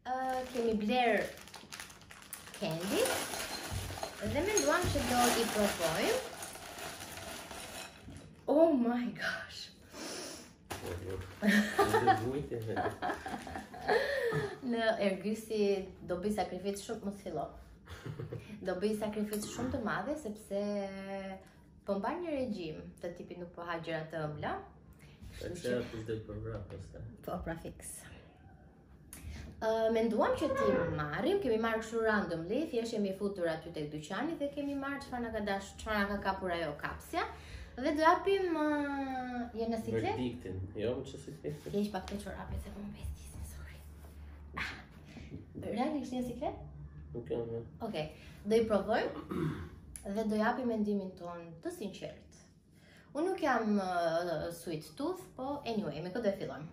Kemi bler candy dhe menduam që do I provojmë. Oh my gosh. Në ergysi do bëj sakrificë shumë, mos fillo. Do bëj sakrificë shumë të madhe sepse po mbar një regjim të tipit nuk po ha gjëra të ëmbla. Po, pra fix. Menduam që ti marrim, kemi marrë kështu randomly, thjesht jemi futur aty tek dyqani dhe kemi marrë çfarë na ka dashur, çfarë na ka kapur ajo kapsja. Dhe do japim je në siklet? Verdiktin. Jo, më që siklet? Keq pak të çorape se po më bestis, sorry. Realisht një siklet? Nuk jam. Okej, do I provojmë dhe do japim mendimin ton të sinqert. Unë nuk jam sweet tooth, po anyway, me këtë do fillojmë.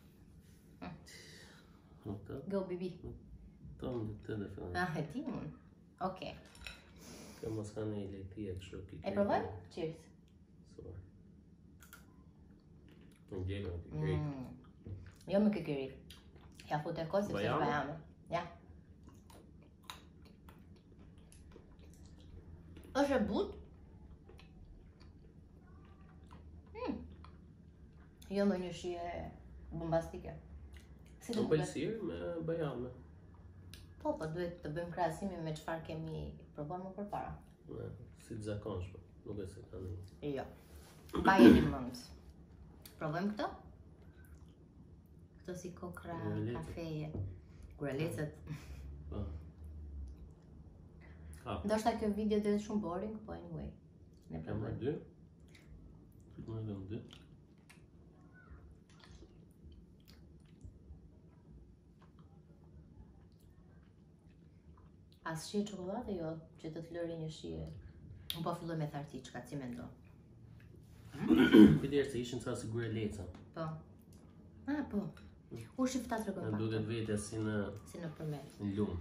Go, bibi. Tom, të dhe fillojmë. Ah, e ti unë. Okej. Kjo mos ka në I lejtia kështu ki. E provojmë? Cheers. Në gjellë në kikëri. Jo me kikëri. Ja fut e kohë, sepse është bajame. Ja. është e butë. Jo me një shije bombastike. Si Në pëlsirë me bajame. Po, duhet të bëjmë krahasimin me çfarë kemi provuar më përpara. Si të zakonshme, nuk e se ka një. Jo. Pa jeni mëndës. Provojmë këto? Këto si kokra, kafeje. Gurelecët. Ndoshta kjo video dhe shumë boring, po anyway. Ne provojmë. Dy? Më edhe më dy. As shije çokoladë jo, që të lëri një shije. Unë po filloj me tharti, çka si mendo? Kujdes se ishin ca si gureleca. Po. Ah, po. U shifta të regoj pak. Duket vete si në përmet. Në lumë.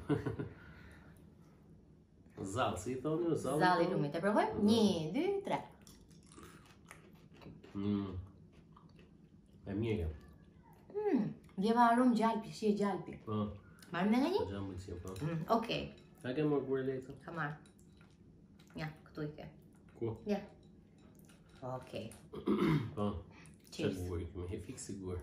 Zallë, si I thoni? Zalli I lumit. E provojmë? 1, 2, 3. E mirë. Vjeva aromë gjalpi, shije gjalpi. Po. Marrë me nga një? Gjambulësia, po. Okej. A ke marrë gureleca? Ka marrë. Ja, këtu I ke. Ku? Ja. Okej. Po. Cheers. Që bugur, me he fix sigur.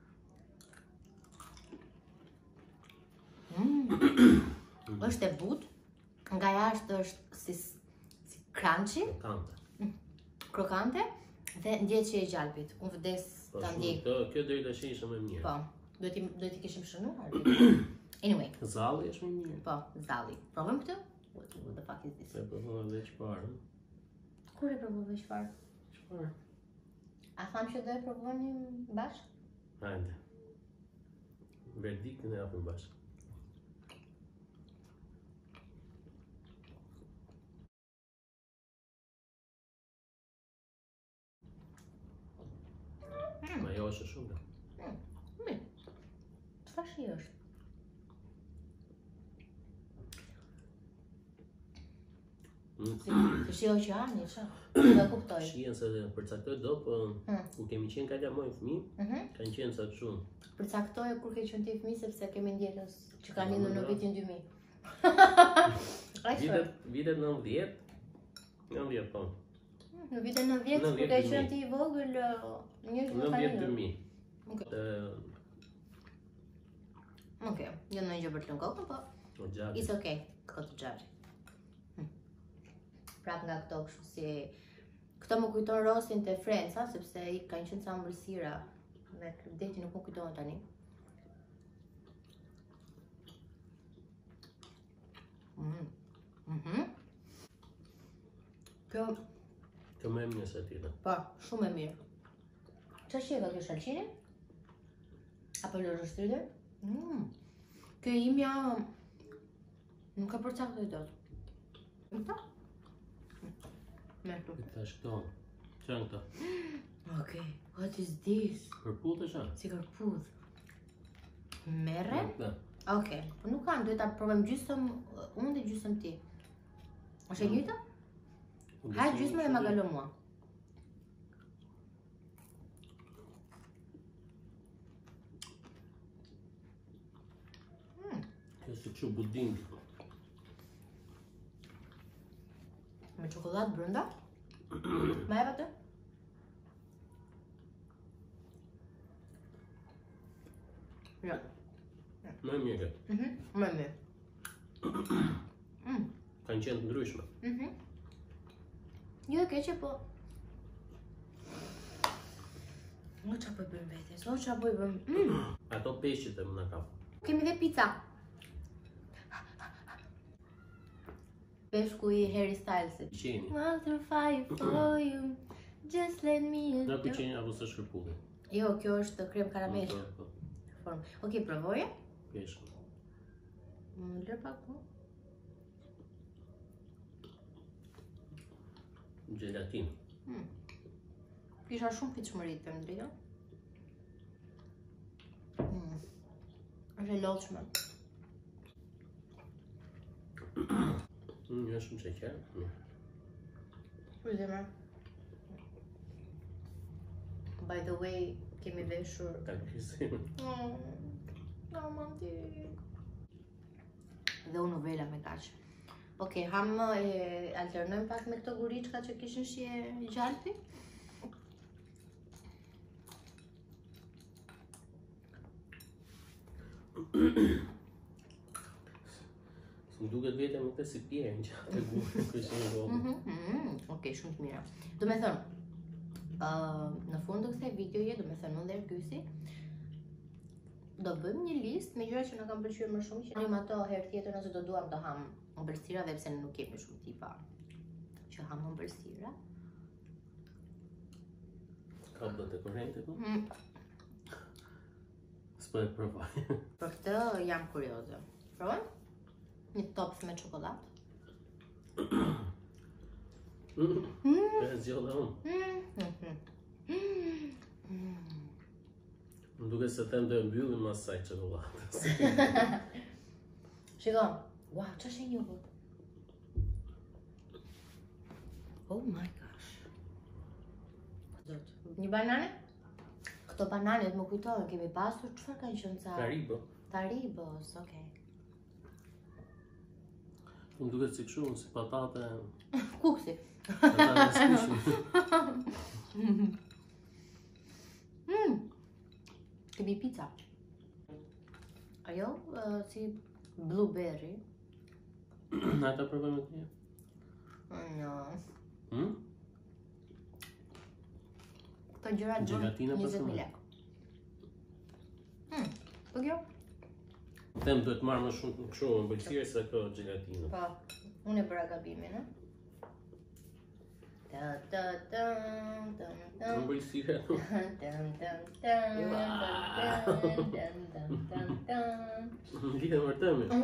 Është e butë, nga jashtë është si crunchy, krokante, dhe ndjetë që e gjalpit. Unë vdes të ndjek. Kjo deri tash ishte më mirë. Po, duhet I kishim shënuar. Anyway. Zalli është më mirë. Po, zalli. Provojmë këtë? What the fuck is this? E provova veç parë. Kur e provova veç parë? Çfarë? A tham që do e provojmë bashkë? Hajde. Verdiktin e japim bashkë. Ma jo është shumë. Mirë. Çfarë shi është? Të shi oqeani, qa? Da kuptoj. Shien se përcaktoj do, po kur kemi qenë ka lamojnë fëmijë, kanë qenë sa kështu. Përcaktoj kur ke qenë ti fëmijë sepse kemi ndjekës që kanë lindur në vitin 2000. Vitet 90, 90 po. Në vitin 90 kur ke qenë ti I vogël, njerëzit nuk kanë lindur. 90 Okej, jo në një gjë për të lënë kokën, po it's okay, këtë gjatë. Prap nga këto kështu si... Këto më kujton Rosin të Friends, sepse I kanë qenë ca ëmbëlsira dhe deti nuk më kujton tani. Kjo më e mirë se tjera. Po, shumë e mirë. Qa shjeva kjo shalqini? Apo lërë shtrydër? Kjo imja nuk ka përcaktoj dot. Këta? Mertu. Këta është këto. Që janë këta? Okej, what is this? Kërputh është? Si kërputh. Merre? Këta. Okej, po nuk kanë, duhet ta provojmë gjysëm unë dhe gjysëm ti. Është e njëjta? Hajt gjysmën e ma galo mua. Si kështu buding. Me çokoladë brenda? Ma jep atë? Ja. Më mirë. Më mirë. Kanë qenë të ndryshme. Jo e keqe, po... O qa po i bëm vetes, o qa po i bëm... Ato peshqit e më në kapë. Kemi dhe pizza. Peshku i Harry Stylesit. Qeni. I'll throw fire for you, just let me... Nga pëqeni apo së shkërpulli? Jo, kjo është krem karamesh. Ok, provoje? Peshku. Lër pak po. Gelatin. Kisha shumë pitshmëri të më drejta. Është e lodhshme. Një shumë sheqer. Pyetje më. By the way, kemi veshur... Ta këshim. Romantik. Dhe unë vela me kaq. Ok, ham e alternojmë pak me këto guriçka që kishin shije gjalpi. Më duket vetëm këtë si pjerën që atë gurë këshin gurë. Ok, shumë të mira. Do me thënë, në fund të kësaj videoje, do me thënë unë dhe Ergysi, do bëjmë një listë me gjëra që na kanë pëlqyer më shumë, që anim ato herë tjetër nëse do duam të ham ëmbëlsira, dhe pse ne nuk kemi shumë tipa që ham ëmbëlsira. Ka bëtë e korrente po? S'po e provoj. Për këtë jam kurioze. Provoj? Një tops me çokoladë. E zgjodha unë. Më duke se tem do e mbyllim mas saj çokoladës. Shiko, wow, që është e njohur? Oh my gosh. Një banane? Këto bananet më kujtohen, kemi pasur, çfarë kanë qenë ca? Haribo. Haribos, okay. Më duket si kështu, si patate. Kuksi. Patate skushme. Kemi pizza. Ajo si blueberry. Na ta provojmë të një? Jo. Hm? Këto gjëra Gelatina gjën pas 20.000 këmë. lekë. Po kjo? Them duhet marrë më shumë kështu ëmbëlsirë se kjo gelatina. Po, unë e bëra gabimin, e? Ëmbëlsirë. Lidhe mërtëmi.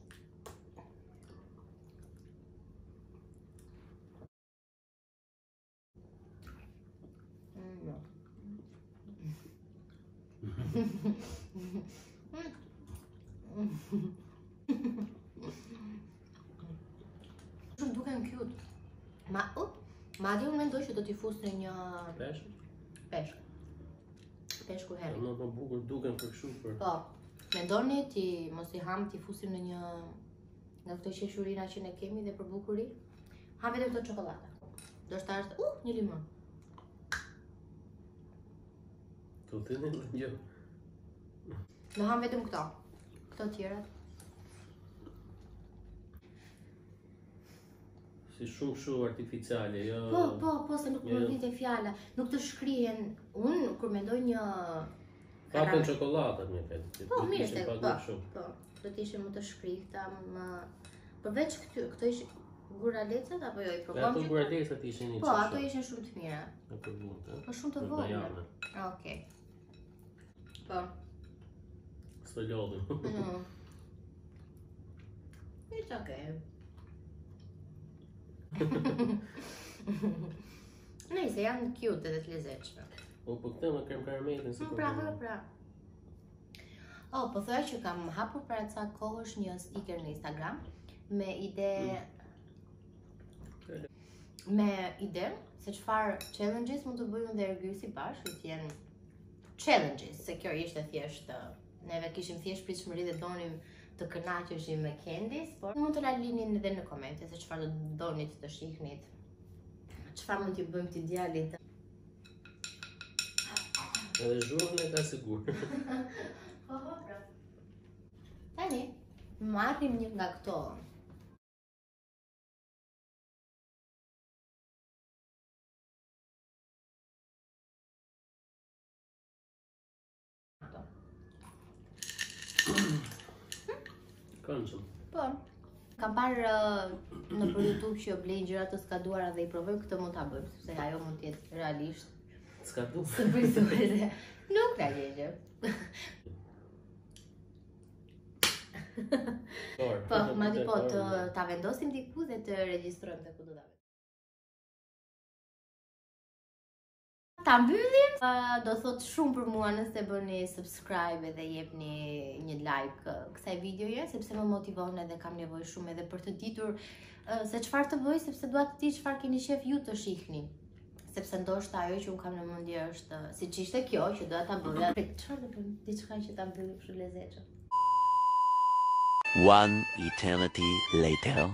Shumë duken cute. Madje unë mendoj që do t'i fus në një Peshk? peshk. Peshku herë. Më të bukur duken për kështu për... Po, mendoni ti mos i ham t'i fusim në një nga këto qeshurina që ne kemi dhe për bukuri. Ham vetëm këto çokolada. Do shta është, një limon. Të të në gjë. Do ham vetëm këto. Këto tjera. Si shumë kështu artificiale, jo... Po, se nuk më vite fjala. Nuk të shkrihen, unë kur mendoj një... Papen çokoladat me vetë. Po, mirë se, po, do t'ishe më të shkrihta, më... Përveç këto ishe guralecat, apo jo i Dhe provom ato që... guralecat ishin një Po, ato ishin shumë të mira. Ato vunte. Po, shumë të vogla. Okej. Po. S'to lodhim. It's okay. Nëjse, janë cute edhe të lezetshme. Po këtë me krem karamelin si Pra. Po thoya që kam hapur para ca kohësh një sticker në Instagram me ide se çfarë challenges mund të bëjmë dhe Ergysi bashkë, që janë challenges, se kjo ishte thjesht neve kishim thjesht pritshmëri dhe donim të kënaqeshim me Candice, por mund të na linin edhe në komente se çfarë do donit të shihnit. Çfarë mund t'i bëjmë ti djalit? Edhe zhurmën e ka sigur. Tani, marrim një nga këto. Këndshëm. Po. Kam parë në për YouTube që blejnë gjëra të skaduara dhe i provojmë, këtë mund ta bëjmë, sepse ajo mund të jetë realisht. Skadu. Surprizore. Nuk ka gjë. Po, madje po ta vendosim diku dhe të regjistrojmë te ku do ta vendosim. Ta mbyllim, do thot shumë për mua nëse bëni subscribe dhe jepni një like kësaj videoje, sepse më motivon edhe kam nevojë shumë edhe për të ditur se çfarë të bëj, sepse dua të di çfarë keni shef ju të shihni. Sepse ndoshta ajo që un kam në mendje është siç ishte kjo që doja ta bëja. Çfarë do bëjmë? Diçka që ta mbyllim kështu lezetshëm. One eternity later.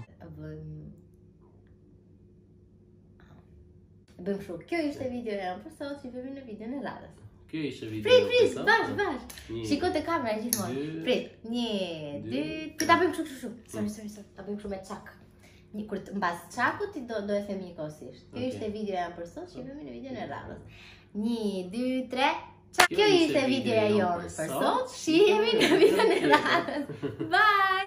Bëjmë kështu. Kjo ishte videoja për sot, shihemi në videon e radhës. Kjo ishte videoja Prit, bash. Shiko te kamera gjithmonë. Prit. 1, 2, ta bëjmë kështu. Sorry. Ta bëjmë kështu me çak. Kur mbas çakut ti do e them njëkohësisht. Kjo ishte videoja për sot, shihemi në videon e radhës. 1, 2, 3. Kjo ishte videoja jonë për sot, shihemi në videon e radhës. Bye.